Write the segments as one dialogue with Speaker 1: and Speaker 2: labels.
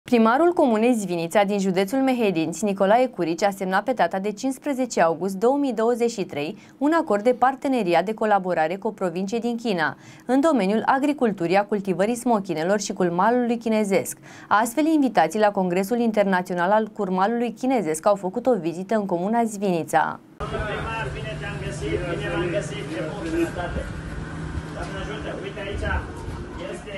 Speaker 1: Primarul Comunei Zvinița din județul Mehedinți, Nicolae Curici, a semnat pe data de 15 august 2023 un acord de parteneriat de colaborare cu o provincie din China, în domeniul agriculturii, a cultivării smochinelor și curmalului chinezesc. Astfel, invitații la Congresul Internațional al Curmalului Chinezesc au făcut o vizită în Comuna Zvinița.
Speaker 2: Primar, bine te-am găsit, bine v-am găsit, ce bun, sănătate. Doamne ajută, uite aici este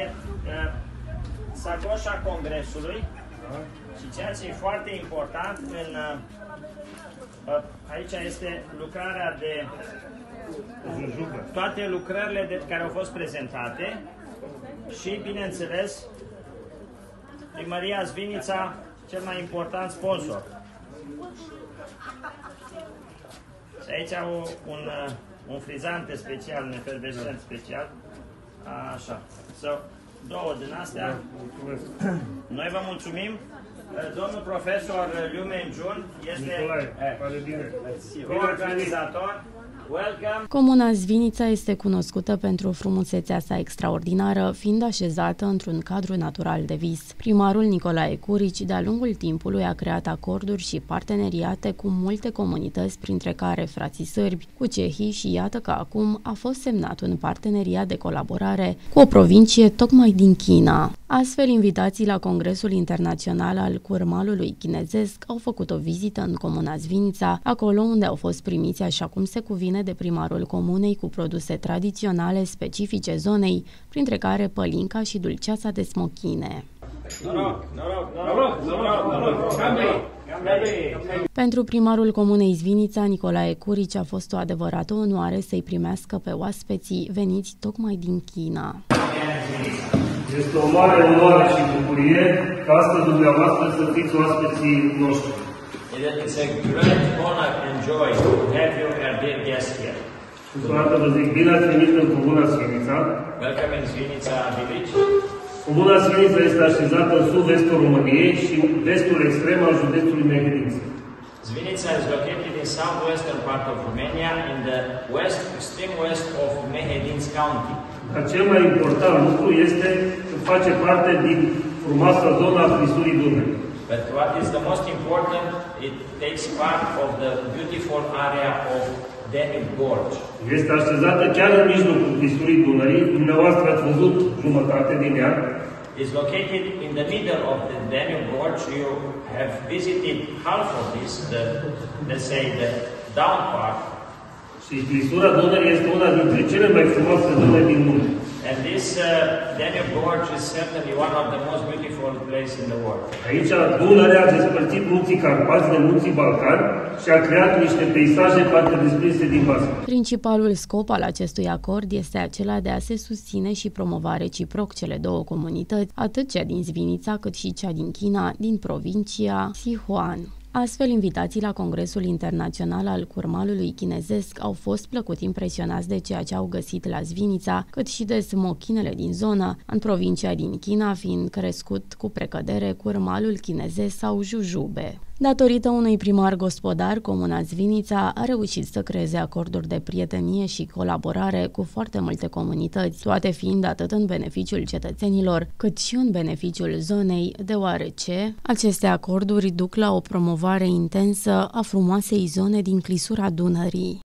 Speaker 2: sacoșa Congresului și ceea ce e foarte important, aici este lucrarea de toate lucrările care au fost prezentate și, bineînțeles, Primăria Zvinița, cel mai important sponsor. Și aici au un frizante special, un efervescent special. Așa. Două din astea. Noi vă mulțumim. Domnul profesor Liu Menjun este organizator. Welcome.
Speaker 3: Comuna Zvinița este cunoscută pentru frumusețea sa extraordinară, fiind așezată într-un cadru natural de vis. Primarul Nicolae Curici, de-a lungul timpului, a creat acorduri și parteneriate cu multe comunități, printre care frații sârbi, cu cehii și iată că acum a fost semnat un parteneriat de colaborare cu o provincie tocmai din China. Astfel, invitații la Congresul Internațional al Curmalului Chinezesc au făcut o vizită în Comuna Zvinița, acolo unde au fost primiți așa cum se cuvine de primarul comunei cu produse tradiționale specifice zonei, printre care pălinca și dulceața de smochine. Pentru primarul Comunei Zvinița, Nicolae Curici, a fost o adevărată onoare să-i primească pe oaspeții veniți tocmai din China.
Speaker 4: Este o mare onoare și bucurie ca astăzi dumneavoastră să fiți oaspeții noștri.
Speaker 2: It's a great honor and joy to have you as dear guest here.
Speaker 4: Încă vă zic, bine ați venit în Comuna Zvinița.
Speaker 2: Welcome in Zvinița village.
Speaker 4: Comuna Zvinița este așezată în sud-vestul României și vestul extrem al județului Mehedinți.
Speaker 2: Zvinița is located in southwestern part of Romania in the extreme west of Mehedinți County.
Speaker 4: Dar cel mai important lucru este că face parte din frumoasa zona a flisurii Dunării.
Speaker 2: But what is the most important, it takes part of the beautiful area of Danube Gorge.
Speaker 4: Este așezată chiar în mijlocul flisurii Dunării. Dumneavoastră ați văzut jumătate din ea.
Speaker 2: It's located in the middle of the Danube Gorge. You have visited half of this, let's say the down part.
Speaker 4: Și flisura Dunării este una dintre cele mai frumoase zone din lume.
Speaker 2: And this Danube Gorge is certainly one of the most beautiful places in the world.
Speaker 4: Aici Dunărea a despărțit munții Carpați de munții Balcani și a creat niște peisaje foarte desprinse din basă.
Speaker 3: Principalul scop al acestui acord este acela de a se susține și promova reciproc cele două comunități, atât cea din Zvinița cât și cea din China, din provincia Sichuan. Astfel, invitații la Congresul Internațional al Curmalului Chinezesc au fost plăcut impresionați de ceea ce au găsit la Zvinița, cât și de smochinele din zonă, în provincia din China fiind crescut cu precădere curmalul chinezesc sau jujube. Datorită unui primar gospodar, Comuna Zvinița a reușit să creeze acorduri de prietenie și colaborare cu foarte multe comunități, toate fiind atât în beneficiul cetățenilor, cât și în beneficiul zonei, deoarece aceste acorduri duc la o promovare intensă a frumoasei zone din clisura Dunării.